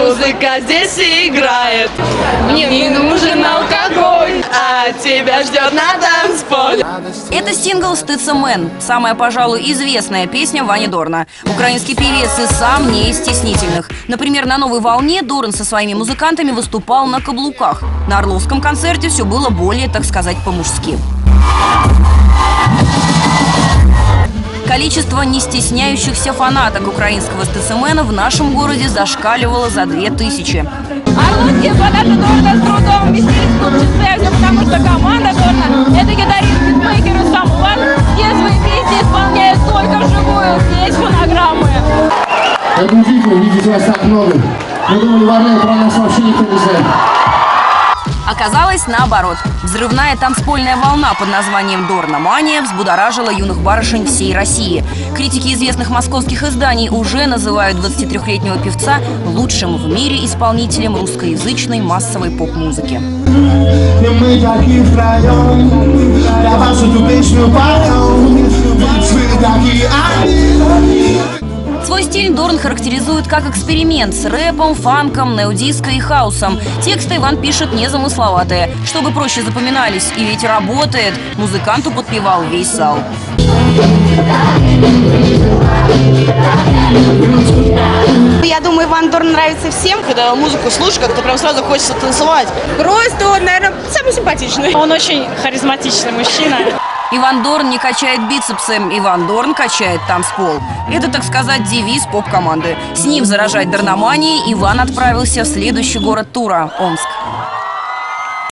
Музыка здесь играет, мне не нужен алкоголь, а тебя ждет на танцполе. Это сингл «Стыдся Мэн», самая, пожалуй, известная песня Вани Дорна. Украинский певец и сам не из стеснительных. Например, на «Новой волне» Дорн со своими музыкантами выступал на каблуках. На Орловском концерте все было более, так сказать, по-мужски. Количество не стесняющихся фанаток украинского «Стыдся Мэна» в нашем городе зашкаливало за 2000. Орловские фанаты Дорна с трудом вместились в клубе, потому что команда Дорна – это гитарист, битмейкер и сам Иван. Все свои песни исполняют только вживую, есть фонограммы. Удивительно видеть вас так много. Мы думали, в Орле про нас вообще никто не знает. Оказалось наоборот. Взрывная танцпольная волна под названием «Дорномания» взбудоражила юных барышень всей России. Критики известных московских изданий уже называют 23-летнего певца лучшим в мире исполнителем русскоязычной массовой поп-музыки. Мы такие втроем, я вас эту песню поем, вы такие они. Свой стиль Дорн характеризует как эксперимент с рэпом, фанком, неодиско и хаусом. Тексты Иван пишет незамысловатые, чтобы проще запоминались. И ведь работает. Музыканту подпевал весь зал. Я думаю, Иван Дорн нравится всем. Когда музыку слушаешь, как-то прям сразу хочется танцевать. Просто он, наверное, самый симпатичный. Он очень харизматичный мужчина. Иван Дорн не качает бицепсы, Иван Дорн качает танцпол. Это, так сказать, девиз поп-команды. С ним заражать дорноманией Иван отправился в следующий город тура – Омск.